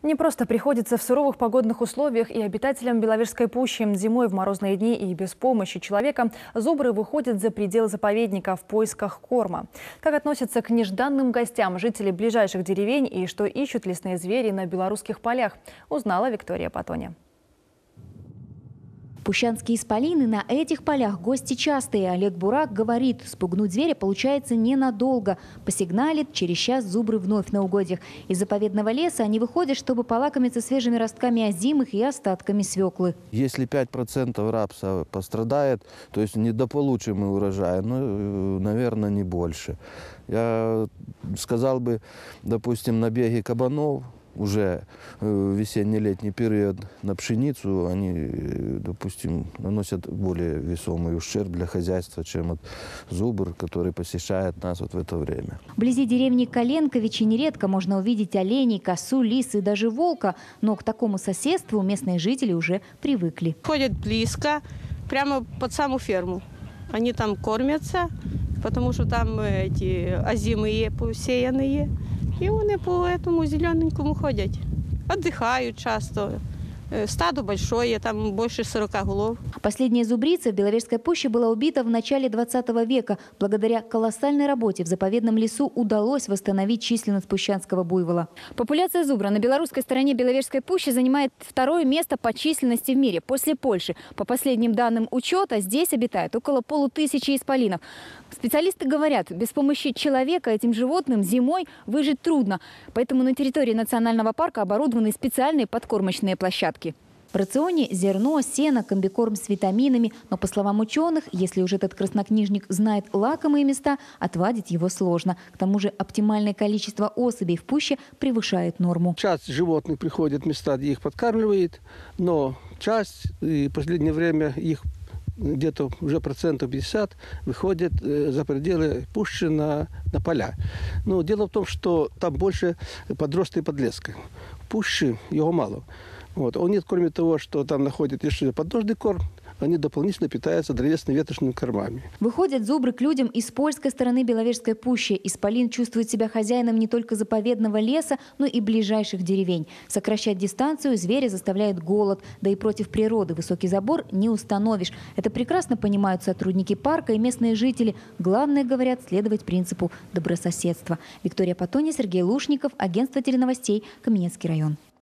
Не просто приходится в суровых погодных условиях и обитателям Беловежской пущи. Зимой в морозные дни и без помощи человека зубры выходят за пределы заповедника в поисках корма. Как относятся к нежданным гостям жители ближайших деревень и что ищут лесные звери на белорусских полях, узнала Виктория Патоня. Пущанские исполины на этих полях гости частые. Олег Бурак говорит, спугнуть зверя получается ненадолго. Посигналит, через час зубры вновь на угодьях. Из заповедного леса они выходят, чтобы полакомиться свежими ростками озимых и остатками свеклы. Если 5% рапса пострадает, то есть недополучим мы урожай, ну, наверное, не больше. Я сказал бы, допустим, набеги кабанов, уже весенне-летний период на пшеницу, они, допустим, наносят более весомый ущерб для хозяйства, чем вот зубр, который посещает нас вот в это время. Вблизи деревни Коленковичи нередко можно увидеть оленей, косу, лис и даже волка. Но к такому соседству местные жители уже привыкли. Ходят близко, прямо под саму ферму. Они там кормятся, потому что там эти озимые посеянные. І вони по этому зелененькому ходять. Отдыхают часто. Стадо большое, там больше 40 голов. Последняя зубрица в Беловежской пуще была убита в начале 20 века. Благодаря колоссальной работе в заповедном лесу удалось восстановить численность пущанского буйвола. Популяция зубра на белорусской стороне Беловежской пущи занимает второе место по численности в мире, после Польши. По последним данным учета, здесь обитает около 500 исполинов. Специалисты говорят, без помощи человека этим животным зимой выжить трудно. Поэтому на территории национального парка оборудованы специальные подкормочные площадки. В рационе зерно, сено, комбикорм с витаминами. Но, по словам ученых, если уж этот краснокнижник знает лакомые места, отвадить его сложно. К тому же оптимальное количество особей в пуще превышает норму. Часть животных приходит в места, где их подкармливает, но часть, и в последнее время их где-то уже 50% выходит за пределы пущи на поля. Но дело в том, что там больше подростка и подлеска. В пуще его мало. Вот. Они, кроме того, что там находят еще подножный корм, они дополнительно питаются древесно-веточными кормами. Выходят зубры к людям из польской стороны Беловежской пущи. Исполин чувствует себя хозяином не только заповедного леса, но и ближайших деревень. Сокращать дистанцию зверя заставляет голод. Да и против природы высокий забор не установишь. Это прекрасно понимают сотрудники парка и местные жители. Главное, говорят, следовать принципу добрососедства. Виктория Патоня, Сергей Лушников, агентство теленовостей, Каменецкий район.